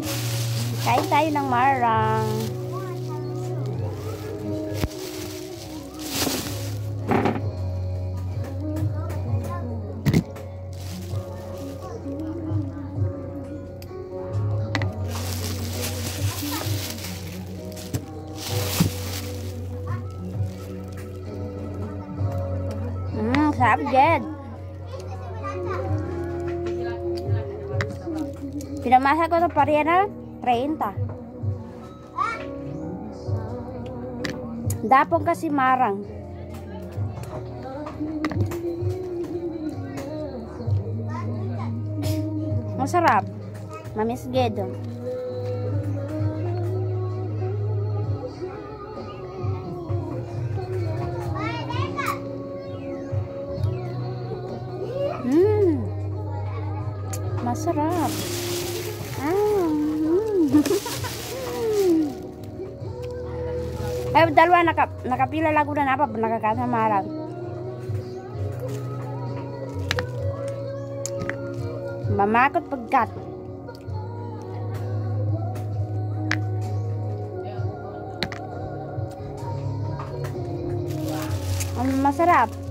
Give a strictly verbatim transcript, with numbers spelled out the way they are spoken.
Kain tayo ng marang. Mmm, sarap Jed. Pinamasa ko ito pariya na thirty. Dapong kasi marang. Masarap. Mamis Gedo. Mmm. Masarap. Ah. Mm. Eh, dalawa naka, nakapila lang ko na napa nakakasa marang. Mamakot pagkat. Ang masarap.